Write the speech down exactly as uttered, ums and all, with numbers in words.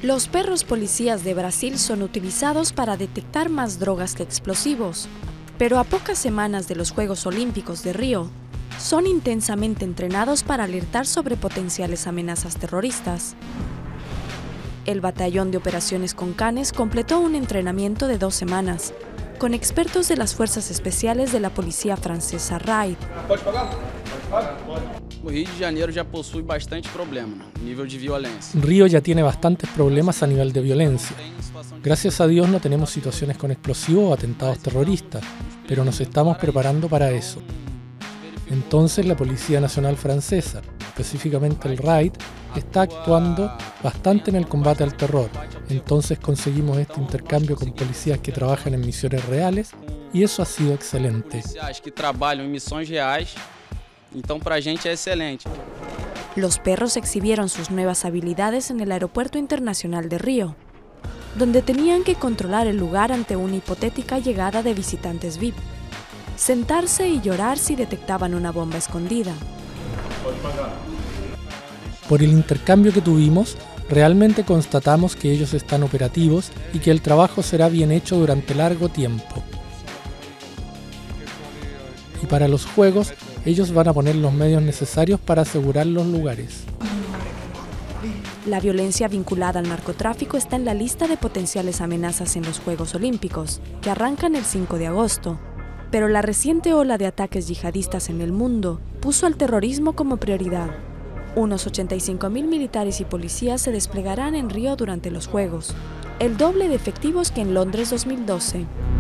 Los perros policías de Brasil son utilizados para detectar más drogas que explosivos, pero a pocas semanas de los Juegos Olímpicos de Río, son intensamente entrenados para alertar sobre potenciales amenazas terroristas. El Batallón de Operaciones con Canes completó un entrenamiento de dos semanas, con expertos de las Fuerzas Especiales de la Policía Francesa RAID. Río de Janeiro ya possui bastante problema, nivel de violencia. Río ya tiene bastantes problemas a nivel de violencia. Gracias a Dios no tenemos situaciones con explosivos o atentados terroristas, pero nos estamos preparando para eso. Entonces la Policía Nacional Francesa, específicamente el RAID, está actuando bastante en el combate al terror. Entonces conseguimos este intercambio con policías que trabajan en misiones reales y eso ha sido excelente. Que trabajan en misiones reales, entonces para a gente es excelente. Los perros exhibieron sus nuevas habilidades en el Aeropuerto Internacional de Río, donde tenían que controlar el lugar ante una hipotética llegada de visitantes V I P, sentarse y llorar si detectaban una bomba escondida. Por el intercambio que tuvimos, realmente constatamos que ellos están operativos y que el trabajo será bien hecho durante largo tiempo. Y para los juegos, ellos van a poner los medios necesarios para asegurar los lugares. La violencia vinculada al narcotráfico está en la lista de potenciales amenazas en los Juegos Olímpicos, que arrancan el cinco de agosto. Pero la reciente ola de ataques yihadistas en el mundo puso al terrorismo como prioridad. Unos ochenta y cinco mil militares y policías se desplegarán en Río durante los Juegos, el doble de efectivos que en Londres dos mil doce.